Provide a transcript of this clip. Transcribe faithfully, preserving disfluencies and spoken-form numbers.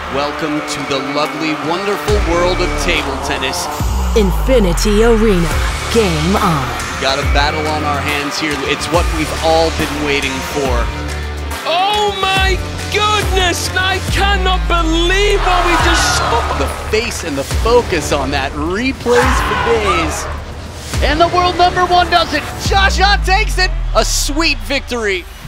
Welcome to the lovely, wonderful world of table tennis. Infinity Arena, game on. Got a battle on our hands here. It's what we've all been waiting for. Oh my goodness! I cannot believe what we just saw! The face and the focus on that replays for days. And the world number one does it. Shasha takes it. A sweet victory.